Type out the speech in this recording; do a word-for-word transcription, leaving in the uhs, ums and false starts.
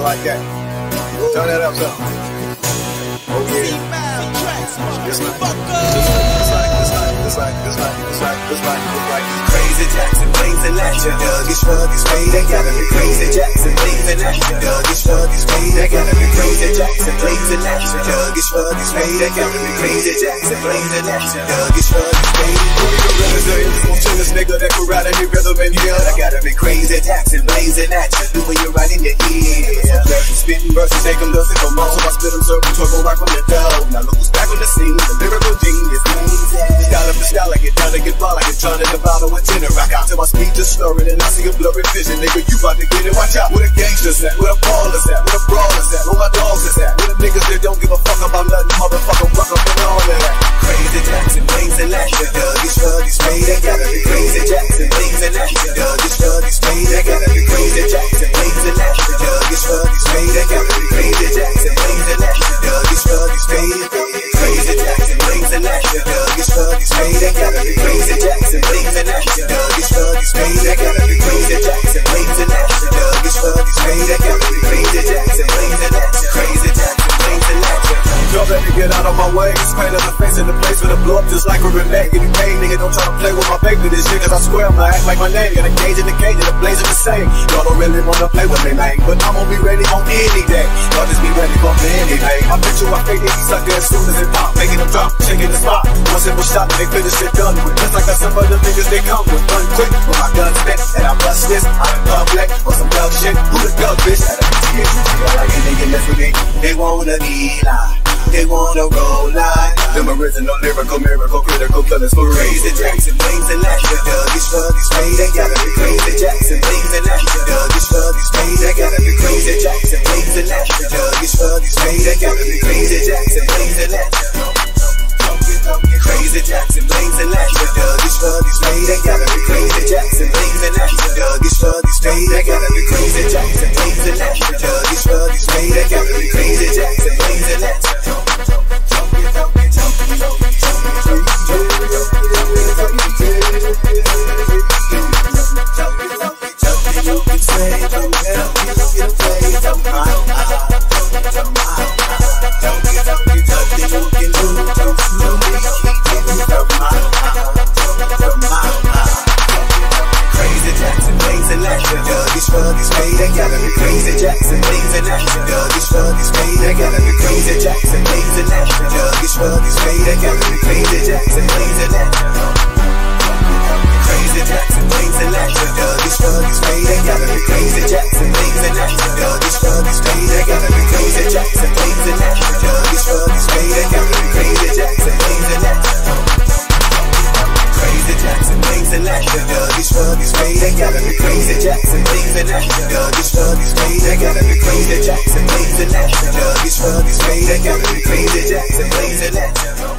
like that. Turn that up, son. Oh yeah. It's like, it's like, it's like, it's like, it's like, it's like, it's like, it's like Crazy Jackson, Blazin Atcha, Dougie Shuggy Spade. They gotta be Crazy Jackson, Blazin Atcha, Dougie Shuggy Spade. They gotta be Crazy Jackson, Blazin Atcha, Dougie Shuggy Spade. They gotta be Crazy Jackson, Blazin Atcha, Dougie Shuggy Spade. this nigga that can ride any rhythm in here. I gotta be Crazy Jackson, Blazin Atcha, do when you're right in your ear. Spitting verses, take them, dust it from all. So I spit them, circle, turbo, right from the dough. Now look who's back on the scene, the lyrical genius. Style up the style, I get down to get ball, I get trying to devour a tenor. Rock out till my speed just slurring, and I see a blurry vision. Nigga, you about to get it, watch out. Where the gangsters at, where the ballers at, where the brawlers at, where my dogs is at, where the niggas that don't give a fuck about nothing, motherfucker, rock up and all of that. Crazy Jackson, Blazin Atcha, Dougie Shuggy Spade. They gotta be Crazy Jackson, Blazin Atcha, Dougie Shuggy Spade. They gotta be Crazy Jackson, Blazin Atcha, Dougie Shuggy Spade. They gotta be Crazy Jackson, Blazin Atcha, Dougie Shuggy Spade. Crazy Jackson, Blazin Atcha, Dougie Shuggy Spade. They gotta be Crazy Jackson, Blazin Atcha, Dougie Shuggy Spade. They gotta be Crazy Jackson, Blazin Atcha, Dougie Shuggy Spade. They gotta be Crazy Jackson, Blazin Atcha, Crazy Jackson, Blazin Atcha. Y'all better get out of my way. It's pain in the face in the place for the blow up just like a grenade. Getting paid, nigga, don't try to play with my baby this shit, cause I swear I'ma act like my name. Got a cage in the cage and the blaze the same. Y'all don't really wanna play with me, man, but I'm gonna be ready on any day. Y'all just be ready for me any day. I bet you I fake these suckers as soon as it pop, making them drop, shaking the spot. One simple shot and they finish it done with. Just like that some of the niggas they come with. Run quick with my guns bent and I bust this out in public for some dog shit. Who the dog bitch? At a B T N H. Y'all like any nigga mess with me, They wanna be live, they wanna roll live. Them original lyrical, miracle, critical killers for Crazy Jackson, Blazin Atcha, Dougie Shuggy Spade. They gotta be Crazy Jackson, Blazin Atcha, Dougie Shuggy Spade. They gotta be Crazy Jackson, Blazin Atcha, Dougie Shuggy Spade. They gotta be Crazy Jackson, Blazin Atcha. Crazy Jackson, Blazin Atcha, Dougie Shuggy Spade. They gotta be Crazy Jackson, Blazin Atcha, Dougie Shuggy Spade. They gotta be Crazy Jackson, Blazin Atcha, Dougie Shuggy Spade. They gotta be Crazy Jackson, Blazin Atcha. Shuggy Spade, they gotta be Crazy Jackson, Blazin Atcha, Dougie Shuggy Spade. They gotta be Crazy Jackson, Blazin Atcha, Dougie Shuggy Spade. They gotta be Crazy Jackson, Blazin Atcha. Crazy Jackson, Blazin Atcha, Dougie Shuggy Spade. They gotta be Crazy Jackson, Blazin Atcha, Dougie Shuggy Spade. They gotta be Crazy Jackson, Blazin Atcha, Dougie Shuggy Spade. They gotta be Crazy Jackson, Blazin Atcha. Crazy Jackson, Blazin Atcha, Dougie Shuggy Spade. They gotta be Crazy Jackson, Blazin Atcha, Dougie Shuggy Spade. They gotta be Crazy Jackson, Blazin Atcha, Dougie Shuggy Spade. They gotta be Crazy Jackson, Blazin Atcha.